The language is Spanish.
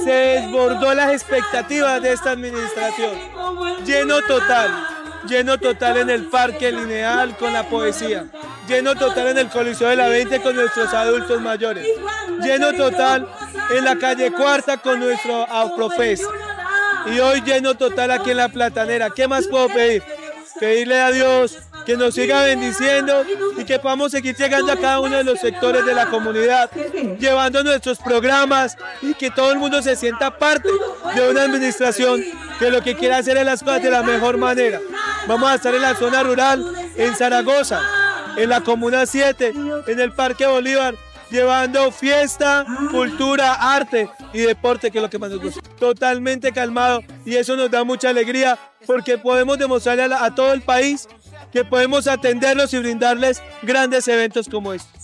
se desbordó las expectativas de esta administración. Lleno total en el Parque Lineal con la poesía, lleno total en el Coliseo de la 20 con nuestros adultos mayores, lleno total en la calle Cuarta con nuestro Aprofes, y hoy lleno total aquí en la Platanera. ¿Qué más puedo pedir? Pedirle a Dios que nos siga bendiciendo y que podamos seguir llegando a cada uno de los sectores de la comunidad, llevando nuestros programas y que todo el mundo se sienta parte de una administración que lo que quiere hacer es las cosas de la mejor manera. Vamos a estar en la zona rural, en Zaragoza, en la Comuna 7, en el Parque Bolívar, llevando fiesta, cultura, arte y deporte, que es lo que más nos gusta. Totalmente calmado, y eso nos da mucha alegría porque podemos demostrarle a todo el país que podemos atenderlos y brindarles grandes eventos como este.